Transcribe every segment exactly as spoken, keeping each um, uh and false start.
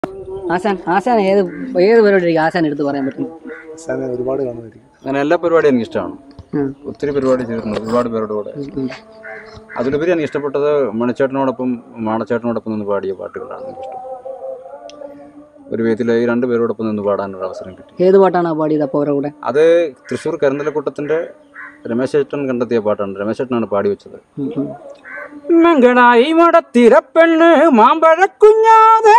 ആശാൻ ആശാൻ ഏത് ഏത് പരിപാടി ആശാൻ എടുത്ത് പറയാൻ പറ്റും? ഒരുപാട് കാണുമായിരിക്കും. അങ്ങനെ എല്ലാ പരിപാടിയും എനിക്ക് ഇഷ്ടമാണ്. ഒത്തിരി പരിപാടി ചെയ്തിട്ടുണ്ട് ഒരുപാട് പേരുടെ കൂടെ. അതിലുപരി എനിക്ക് ഇഷ്ടപ്പെട്ടത് മണിച്ചേട്ടനോടൊപ്പം മാണച്ചേട്ടനോടൊപ്പം നിന്ന് പാടിയ പാട്ടുകളാണ് എനിക്കിഷ്ടം. ഒരു വേദിയിൽ ഈ രണ്ട് പേരോടൊപ്പം നിന്ന് പാടാനൊരു അവസരം കിട്ടി. ഏത് പാട്ടാണ് പാടിയത് അപ്പോൾ അവരുടെ കൂടെ? അത് തൃശ്ശൂർ കരിന്തലക്കൂട്ടത്തിന്റെ രമേശേട്ടൻ കണ്ടെത്തിയ പാട്ടാണ്. രമേശേട്ടനാണ് പാടി വെച്ചത്. മംഗളായി മടത്തിരപ്പെണ്ണ് മാമ്പഴക്കുഞ്ഞാതെ,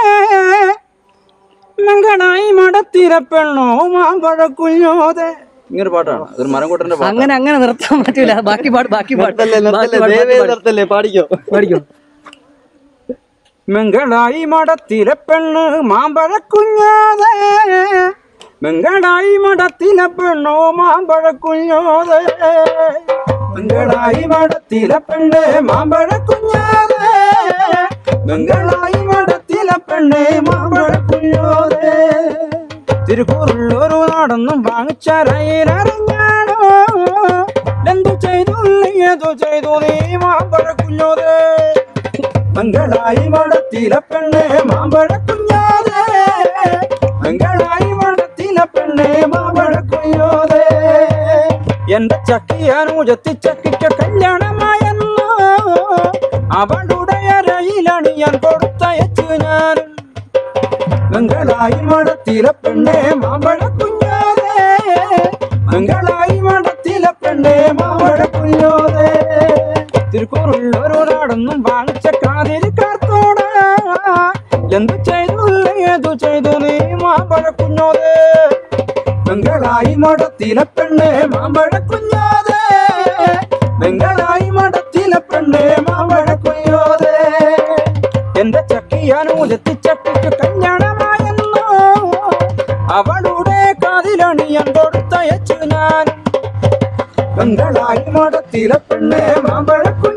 മംഗളായി മടത്തിരപ്പെണ്ണോ മാമ്പഴക്കുഞ്ഞോതെ, ഇങ്ങനെ പാട്ടാണ്. അതൊരു മരംകൂട്ടന്റെ പാട്ട്. അങ്ങനെ അങ്ങനെ നിർത്താൻ പറ്റൂല. ബാക്കി പാട്ട് ബാക്കി പാട്ടല്ലേ പാടിക്കോ പാടിക്കോ. മംഗളായി മടത്തിലെ പെണ്ണ് മാമ്പഴക്കുഞ്ഞാതെ, മംഗളായി മടത്തിലെ പെണ്ണോ മാമ്പഴക്കുഞ്ഞോതെ, മംഗളായി മടത്തിലെ പെണ്ണ് മാമ്പഴക്കുഞ്ഞാതെ, മംഗളായി മടത്തിലെ പെണ്ണ് മാമ്പഴക്കുഞ്ഞോതെ. തിരുക്കൂറുള്ളൊരു നാടൊന്നും വാങ്ങിച്ചറിയാണോ, എന്തു ചെയ്തു ഏതു ചെയ്തു നീ മാമ്പഴക്കുഞ്ഞോതെ, മംഗളായി മടത്തിലെ പെണ്ണ് മാമ്പഴക്കുഞ്ഞോതെ, മംഗളായി മടത്തിലെ പെണ്ണ് മാമ്പഴക്കുഞ്ഞോതെ. എന്റെ ചക്കിയാനൂജത്തി ചക്കിക്ക് കല്യാണമായെന്നോ, അവളുടെ അരയിലണിയാൻ കൊടുത്തയച്ചു ഞാനും, മംഗളായി മടത്തിലെ പെണ്ണ് മാമ്പഴക്കുഞ്ഞോതെ, മംഗളായി മടത്തിലെ പെണ്ണ് മാമ്പഴക്കുഞ്ഞോതെ. തിരുക്കൂറുള്ളൊരു നാടൊന്നും വാങ്ങിച്ച കാതിരിക്കാർത്തോട് എന്തു ചെയ്തു ഏതു ചെയ്തു നീ മാമ്പഴക്കുഞ്ഞോതെ, മംഗളായി മടത്തിലെ പെണ്ണ് മാമ്പഴക്കുഞ്ഞോതെ, മംഗളായി മടത്തിലെ പെണ്ണ് മാമ്പഴക്കുഞ്ഞോതെ. എന്റെ ചക്കിയാനൂജത്തി ചക്കിക്ക് കല്യാണമായെന്നോ, അവളുടെ കാതിലണിയാൻ കൊടുത്തയച്ചു ഞാൻ, മംഗളായി മടത്തിലെ പെണ്ണ് മാമ്പഴക്കുഞ്ഞോതെ,